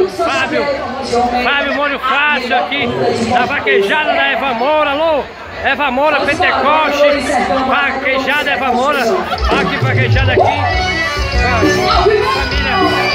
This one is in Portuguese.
Fábio Molho Fácil aqui, da vaquejada da Eva Moura. Alô, Eva Moura, Pentecoste, vaquejada Eva Moura, aqui vaquejada aqui, família